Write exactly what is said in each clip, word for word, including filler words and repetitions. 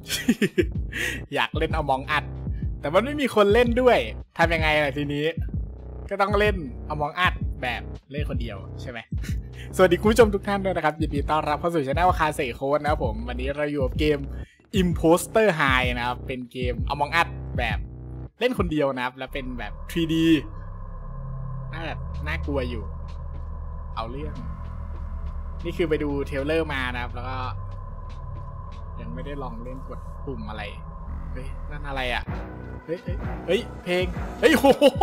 อยากเล่น Among Us แต่มันไม่มีคนเล่นด้วยทำยังไงล่ะทีนี้ก็ต้องเล่น Among Us แบบเล่นคนเดียวใช่ไหม สวัสดีคุณผู้ชมทุกท่านด้วยนะครับยินดีต้อนรับเข้าสู่ช่องคาเซโค้ดนะครับผมวันนี้เราอยู่กับเกม Imposter High นะครับเป็นเกม Among Us แบบเล่นคนเดียวนะครับและเป็นแบบ ทรี ดี น่าจะน่ากลัวอยู่เอาเรื่องนี่คือไปดูเทรลเลอร์มานะครับแล้วก็ยังไม่ได้ลองเล่นกดปุ่มอะไรเฮ้ยนั่นอะไรอ่ะเฮ้ยเฮ้ยเพลงเฮ้ยโอ้โห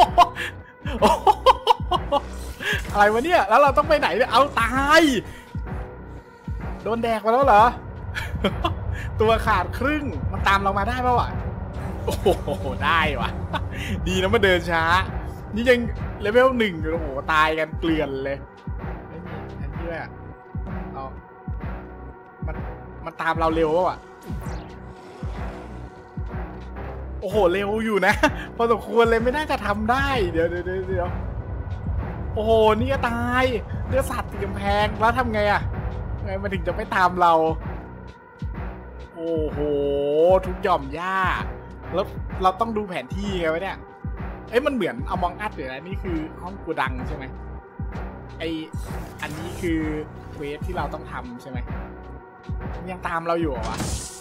อะไรวะเนี่ยแล้วเราต้องไปไหนเนี่ยเอาตายโดนแดกมาแล้วเหรอ ตัวขาดครึ่งมันตามเรามาได้ป่าวะโอ้โหได้วะดีนะมาเดินช้านี่ยังเลเวลหนึ่งโอ้โหตายกันเกลือนเลยไม่มีอันที่ว่าเอามันมันตามเราเร็วป่ะโอ้โหเร็วอยู่นะพอสมควรเลยไม่น่าจะทำได้เดี๋ยวเดี๋ยวเดี๋ยวโอ้โหนี่ก็ตายเลือดสัตว์ติดกำแพงแล้วทำไงอะไงมันถึงจะไม่ตามเราโอ้โหทุกหย่อมหญ้าแล้วเราต้องดูแผนที่ไงวะเนี่ยเอ้ยมันเหมือนเอามองอัดหรืออะไรนี่คือห้องกูดังใช่ไหมไออันนี้คือเควสที่เราต้องทำใช่ไหมยังตามเราอยู่เหรอวะ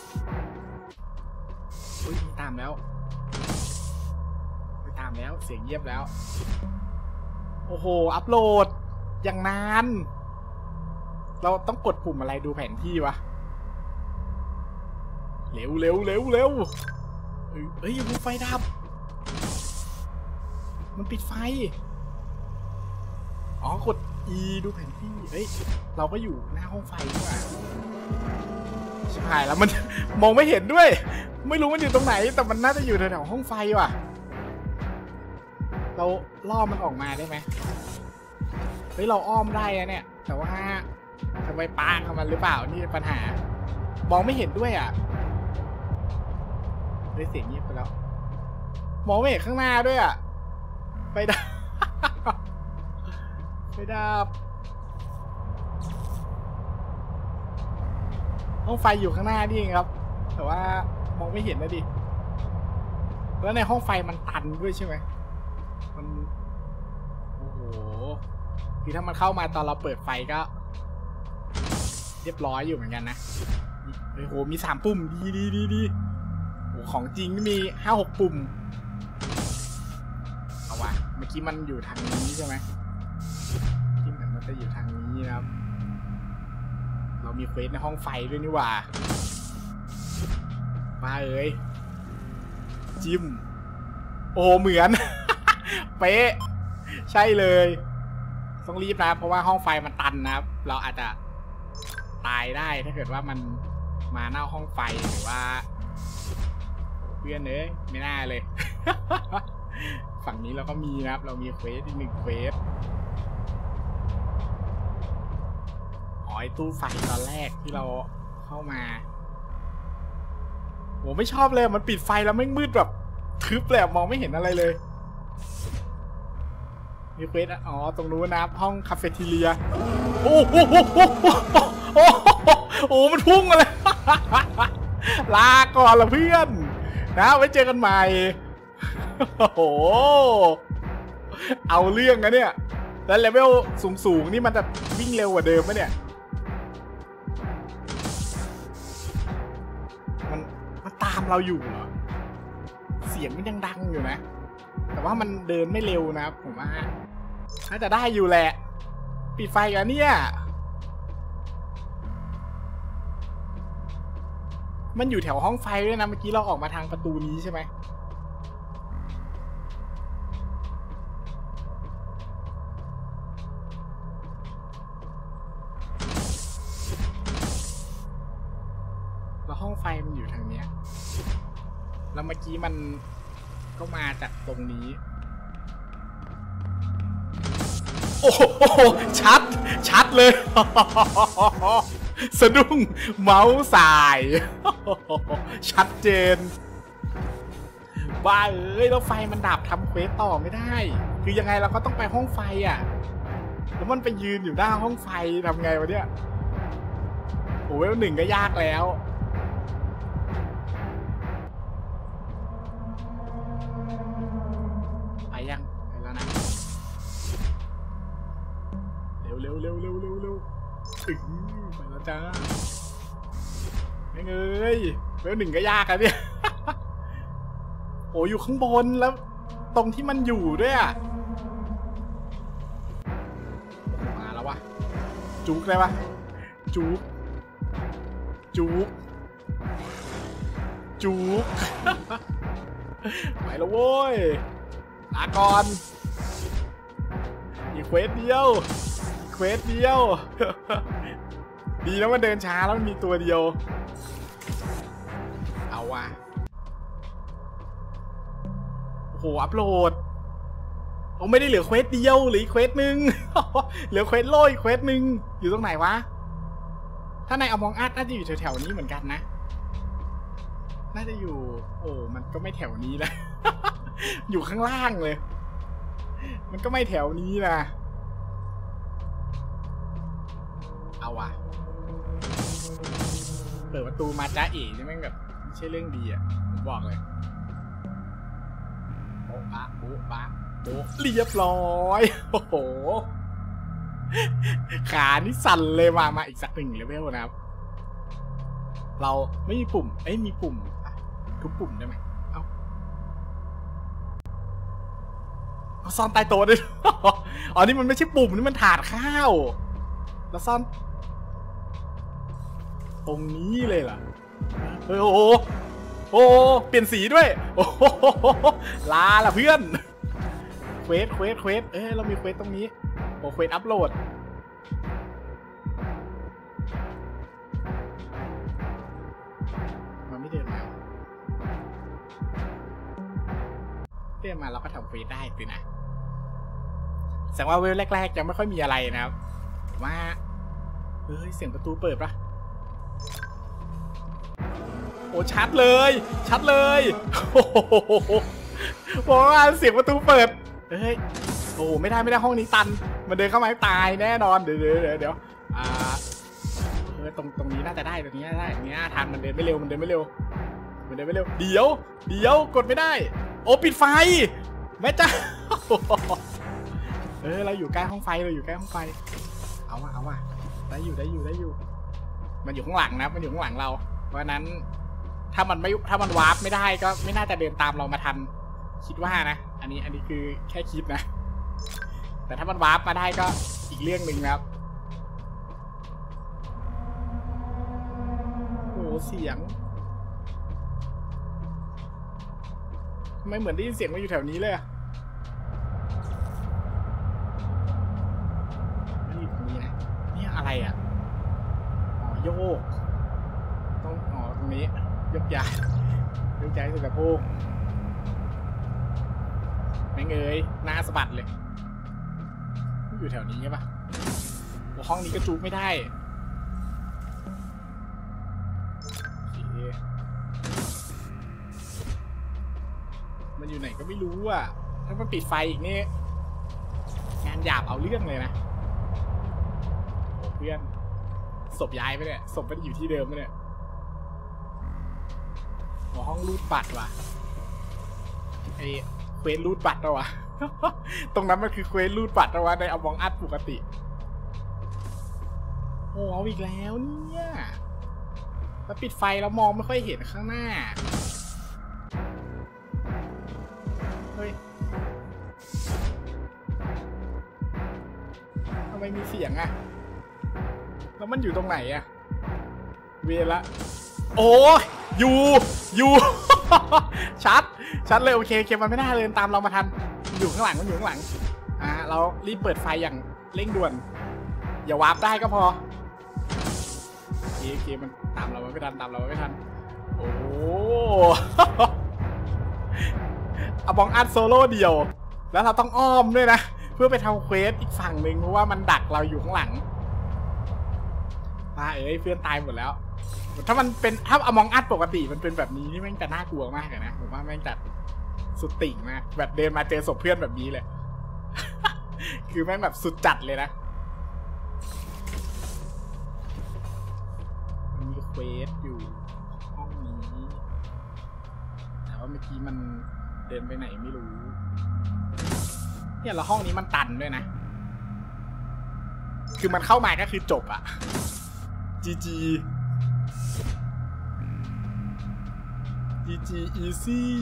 อุ้ยตามแล้วไม่ตามแล้วเสียงเงียบแล้วโอ้โหอัปโหลดอย่างนานเราต้องกดปุ่มอะไรดูแผนที่วะเร็วเร็วเร็วเร็วเฮ้ยไฟดับมันปิดไฟอ๋อกด E ดูแผนที่เฮ้ยเราก็อยู่หน้าห้องไฟใช่ไหมใช่แล้วมันมองไม่เห็นด้วยไม่รู้มันอยู่ตรงไหนแต่มันน่าจะอยู่แถวๆห้องไฟว่ะเราล่อมันออกมาได้ไหมเฮ้ยเราอ้อมได้อะเนี่ยแต่ว่าจะไปปากับมันหรือเปล่านี่ปัญหามองไม่เห็นด้วยอ่ะได้เสียงเงียบไปแล้วมองไม่เห็นข้างหน้าด้วยอ่ะไปดับไปดับห้องไฟอยู่ข้างหน้านี่เองครับแต่ว่ามองไม่เห็นนะดิแล้วในห้องไฟมันตันด้วยใช่ไหมมันโอ้โหคือถ้ามันเข้ามาตอนเราเปิดไฟก็เรียบร้อยอยู่เหมือนกันนะโอ้โหมีสามปุ่มดีดีดีดีโอ้ของจริงมีห้าหกปุ่มเอาวะเมื่อกี้มันอยู่ทางนี้ใช่ไหมที่เหมือนมันจะอยู่ทางนี้นะครับเรามีเควสในห้องไฟด้วยนี่หว่ามาเอ้ยจิ้มโอ้เหมือน เป๊ะใช่เลยต้องรีบนะเพราะว่าห้องไฟมันตันนะครับเราอาจจะตายได้ถ้าเกิดว่ามันมาหน้าห้องไฟหรือว่าเพื่อนเอ้ยไม่น่าเลย ฝั่งนี้เราก็มีนะครับเรามีเควสอีกหนึ่งเควสอ๋อไอ้ตู้ไฟตอนแรกที่เราเข้ามาโหไม่ชอบเลยมันปิดไฟแล้วไม่มืดแบบทึบเลยมองไม่เห็นอะไรเลยมีเควสอ๋อตรงนู้นนะครับห้องคาเฟ่ทีเรียโอ้โหโอ้โหมันพุ่งมาเลย ลาก่อนละเพื่อนนะไว้เจอกันใหม่โอ้โหเอาเรื่องนะเนี่ยแล้วเลเวลสูงๆนี่มันจะวิ่งเร็วกว่าเดิมไหมเนี่ยมันมันตามเราอยู่เหรอเสียงมันยังดังอยู่นะแต่ว่ามันเดินไม่เร็วนะครับผมว่าน่าจะได้อยู่แหละปิดไฟกันเนี่ยมันอยู่แถวห้องไฟด้วยนะเมื่อกี้เราออกมาทางประตูนี้ใช่ไหมแล้วห้องไฟมันอยู่ทางเนี้ยแล้วเมื่อกี้มันก็มาจากตรงนี้โอ้โหชัดชัดเลยสะดุ้งเมาส์สายชัดเจนบ้าเอ้ยแล้วไฟมันดับทำเควสต่อไม่ได้คือยังไงเราก็ต้องไปห้องไฟอ่ะแล้วมันไปยืนอยู่หน้าห้องไฟทำไงวะเนี่ยโอ้เวลหนึ่งก็ยากแล้วอื้อไปแล้วจ้าไม่เงยเวลหนึ่งก็ยากอะเนี่ยโอ้อยู่ข้างบนแล้วตรงที่มันอยู่ด้วยอะมาแล้ววะจุกได้ปะจุกจุกจุกไปแล้วโว้ยลาก่อนอีกเควสเดียวอีกเควสเดียวดีแล้วมันเดินช้าแล้วมันมีตัวเดียวเอาว่ะโอ้โหอัพโหลดโอ้ไม่ได้เหลือเควสเดียวหรือเควสหนึ่งเหลือเควสโล่อีกเควสหนึ่งอยู่ตรงไหนวะถ้าในAmong Usน่าจะอยู่แถวๆนี้เหมือนกันนะน่าจะอยู่โอ้มันก็ไม่แถวนี้นะอยู่ข้างล่างเลยมันก็ไม่แถวนี้นะเอาว่ะเปิดประตูมาจ้าเอ๋นี่แม่งแบบไม่ใช่เรื่องดีอ่ะผมบอกเลยโบ๊ะบะโบ๊ะบะโบ๊ะเรียบร้อยโอ้โหขานี่สั่นเลยมามาอีกสักหนึ่งเลเวลนะครับเราไม่มีปุ่มเอ้ยมีปุ่มทุกปุ่มได้ไหมเอาเอาซ่อนใต้โต๊ะด้วยอ๋อนี่มันไม่ใช่ปุ่มนี่มันถาดข้าวแล้วซ่อนตรงนี้เลยล่ะเฮ้ยโอ้โหโอ้เปลี่ยนสีด้วยโอ้โหลาล่ะเพื่อนเควสเควสเควสเอ้ยเรามีเควสตรงนี้โอ้เควสอัพโหลดมันไม่เดินมาเดินมาเราก็ทำเควสได้สินะแสดงว่าเวลแรกๆยังไม่ค่อยมีอะไรนะครับว่าเฮ้ยเสียงประตูเปิดปะโอ้ชัดเลยชัดเลยโอ้โหบอกว่าเสียงประตูเปิดเฮ้ยโอ้ไม่ได้ไม่ได้ห้องนี้ตันมันเดินเข้ามาตายแน่นอนเดี๋ยวเดี๋ยวเดี๋ยวอ่าเออตรงตรงนี้น่าจะได้ตรงนี้ได้ตรงนี้ทันมันเดินไม่เร็วมันเดินไม่เร็วมันเดินไม่เร็วเดี๋ยวเดี๋ยวกดไม่ได้โอ้ปิดไฟแม่จ้าเออเราอยู่ใกล้ห้องไฟเราอยู่ใกล้ห้องไฟเอาวะเอาวะได้อยู่ได้อยู่ได้อยู่มันอยู่ข้างหลังนะมันอยู่ข้างหลังเราเพราะนั้นถ้ามันไม่ถ้ามันวาร์ปไม่ได้ก็ไม่น่าจะเดินตามเรามาทันคิดว่านะอันนี้อันนี้คือแค่คิดนะแต่ถ้ามันวาร์ปมาได้ก็อีกเรื่องหนึ่งนะครับโอ้เสียงไม่เหมือนได้ยินเสียงมาอยู่แถวนี้เลยอะนี่ตรงนี้นะนี่อะไรอ่ะอ๋อโยกต้องอ๋อตรงนี้ยกย้ายยกย้ายสุดสะโพกไม่เงยหน้าสะบัดเลยอยู่แถวนี้ใช่ปะห้องนี้ก็จูบไม่ได้มันอยู่ไหนก็ไม่รู้อ่ะถ้ามันปิดไฟอีกนี่งานหยาบเอาเรื่องเลยนะโอ้เพื่อนศพย้ายไปเนี่ยศพไม่ได้อยู่ที่เดิมไปเนี่ยหัวห้องรูดบัตรว่ะไอ้เควสรูดบัตรแล้ววะ ตรงนั้นมันคือเควสรูดบัตรแล้ววะในAmong Usปกติโอ้เอาอีกแล้วเนี่ยแล้วปิดไฟแล้วมองไม่ค่อยเห็นข้างหน้าเฮ้ยทำไมมีเสียงอะแล้วมันอยู่ตรงไหนอะเวละโอ้อยู่อยู่ชัดชัดเลยโอเคโอเคมันไม่น่าเลยตามเรามาทันอยู่ข้างหลังมันอยู่ข้างหลังอ่าเรารีบเปิดไฟอย่างเร่งด่วนอย่าวาร์ปได้ก็พอโอเคโอเคมันตามเราไม่ทันตามเราไม่ทันโอ้Among Usโซโล่เดียวแล้วเราต้องอ้อมด้วยนะเพื่อไปทำเควสอีกฝั่งหนึ่งเพราะว่ามันดักเราอยู่ข้างหลังมาเอ้ยเพื่อนตายหมดแล้วถ้ามันเป็นถ้าAmong Usปกติมันเป็นแบบนี้นี่แม่งจะน่ากลัวมากเลยนะผมว่าแม่งจัดสุดติ่งมากแบบเดินมาเจอศพเพื่อนแบบนี้เลย คือแม่งแบบสุดจัดเลยนะมีเควสอยู่ห้องนี้แต่ว่าเมื่อกี้มันเดินไปไหนไม่รู้เนี่ยแล้วห้องนี้มันตันด้วยนะคือมันเข้ามาก็คือจบอะจีจีจีจีอีซี่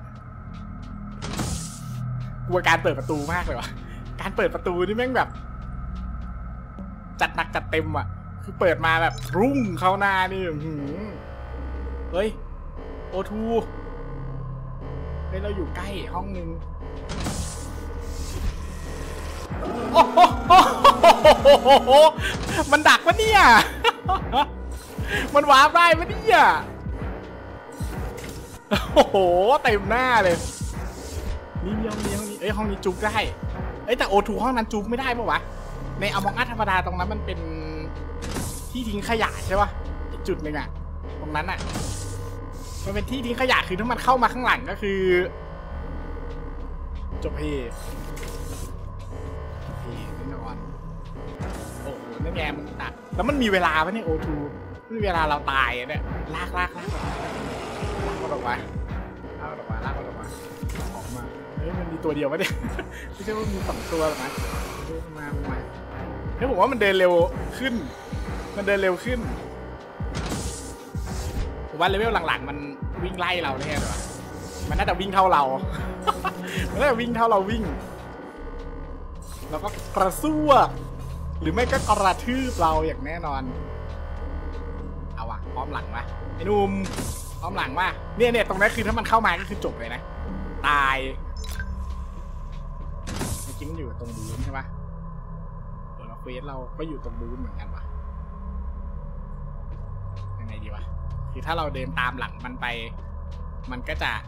กลัวการเปิดประตูมากเลยวะการเปิดประตูนี่แม่งแบบจัดหนักจัดเต็มอะคือเปิดมาแบบรุ่งเข้าหน้านี่เฮ้ยโอทูเฮ้ยเราอยู่ใกล้ห้องนึงโอ้โหมันดักปะเนี่ยมันวาร์ปได้ปะเนี่ยโอ้โหเต็มหน้าเลยนี่ห้องนี้ห้องนี้เอ้ยห้องนี้จุกได้เอ้ยแต่โอทูห้องนั้นจุกไม่ได้ปะวะในอมองอัสธรรมดาตรงนั้นมันเป็นที่ทิ้งขยะใช่ปะอีกจุดหนึ่งอะตรงนั้นอะมันเป็นที่ทิ้งขยะคือถ้ามันเข้ามาข้างหลังก็คือจบเพย์เพย์แน่นอนโอ้โหนั่นไงมันตัดแล้วมันมีเวลาปะเนี่ยโอทูมีเวลาเราตายเนี่ยลากลากลากลากมันออกมาลากมันออกมาลากมันออกมาออกมาเฮ้ยมันมีตัวเดียวปะเนี่ยไม่ใช่ว่ามีสองตัวหรอกนะมามาเฮ้ยผมว่ามันเดินเร็วขึ้นมันเดินเร็วขึ้นผมว่าเลเวลหลังๆมันวิ่งไล่เราแน่เลยมันน่าจะวิ่งเท่าเรา มันน่าจะวิ่งเท่าเราวิ่งแล้วก็กระซวกหรือไม่ก็กระทืบเราอย่างแน่นอนเอาวะพร้อมหลังวะไอ้นุ่มพร้อมหลังวะเนี่ยเนี่ยตรงนั้นคือถ้ามันเข้ามาก็คือจบเลยนะตายเมื่อกี้มันอยู่ตรงบูนใช่ปะตัวเราเควสเราก็อยู่ตรงบูนเหมือนกันวะยังไงดีวะคือถ้าเราเดินตามหลังมันไปมันก็จะ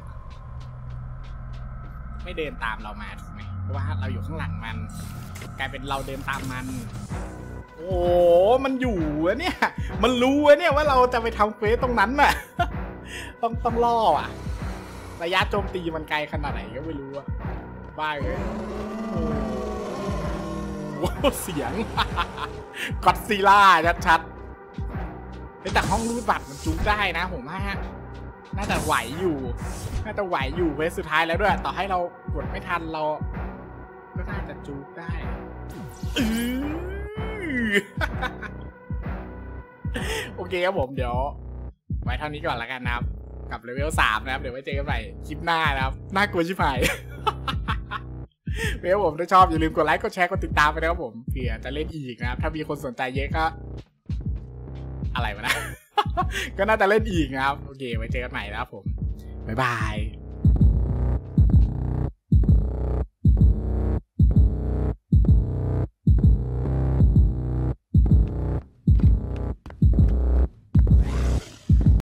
ไม่เดินตามเรามาถูกไหมเพราะว่าเราอยู่ข้างหลังมันกลายเป็นเราเดินตามมันโอ้มันอยู่อะเนี่ยมันรู้อะเนี่ยว่าเราจะไปทำเควสตรงนั้นน่ะต้องต้องล่ออ่ะระยะโจมตีมันไกลขนาดไหนก็ไม่รู้อะบ้าเลยโอ้เสียงก็อดซิลล่าชัดๆแต่ห้องรูดบัตรมันจุกได้นะผมว่าน่าจะไหวอยู่น่าจะไหวอยู่เวสสุดท้ายแล้วด้วยต่อให้เรากดไม่ทันเราก็น่าจะจุกได้โอเคครับผมเดี๋ยวไว้เท่านี้ก่อนละกันนะครับกับเลเวลสามนะครับเดี๋ยวไว้เจอกันใหม่คลิปหน้านะครับน่ากลัวชิบหายเวลผมถ้าชอบอย่าลืมกดไลค์กดแชร์กดติดตามไปนะครับผมเผื่อจะเล่นอีกนะครับถ้ามีคนสนใจเยอะก็อะไรวะนะ ก็น่าจะเล่นอีกนะครับโอเคไว้เจอกันใหม่นะครับผมบ๊ายบาย